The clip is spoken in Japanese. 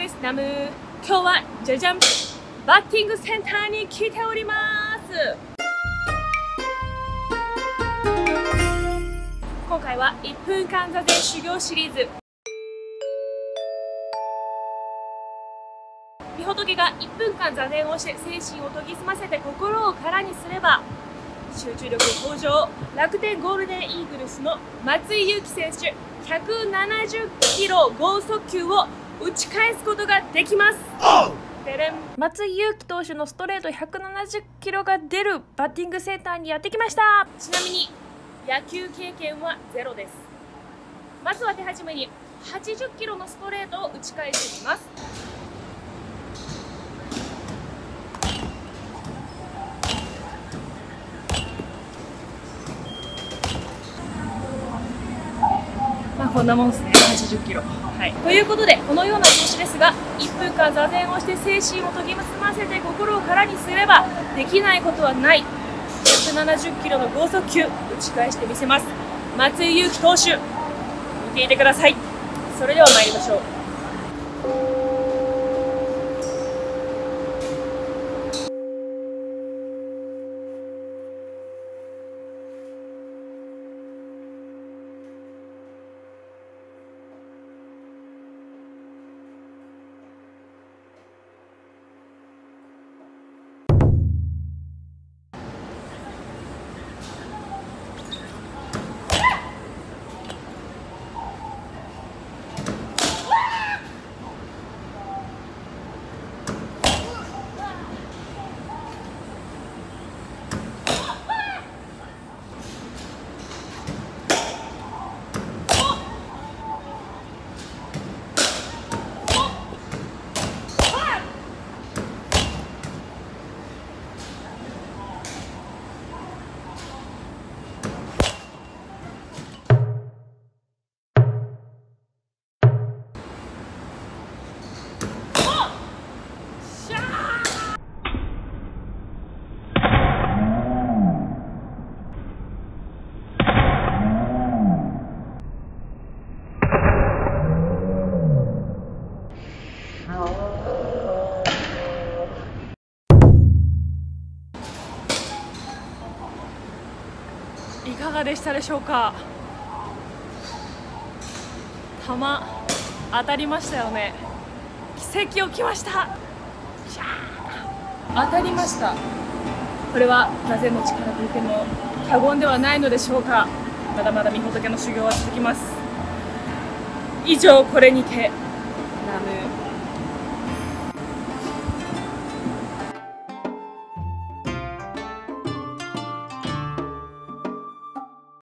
です。ナム。今日はじゃじゃん、バッティングセンターに来ております。今回は1分間座禅修行シリーズ。みほとけが1分間座禅をして精神を研ぎ澄ませて心を空にすれば集中力向上。楽天ゴールデンイーグルスの松井裕樹選手、170キロ剛速球を打ち返すことができます。松井裕樹投手のストレート170キロが出るバッティングセンターにやってきました。ちなみに野球経験はゼロです。まずは手始めに80キロのストレートを打ち返してみます。こんなもんですね、80キロ。はい、ということで、このような調子ですが、1分間座禅をして精神を研ぎ澄ませて心を空にすればできないことはない。170キロの剛速球打ち返してみせます。松井裕樹投手、見ていてください。それでは参りましょう。いかがでしたでしょうか。球当たりましたよね。奇跡起きました。当たりました。これは座禅の力と言っても過言ではないのでしょうか。まだまだみほとけの修行は続きます。以上、これにて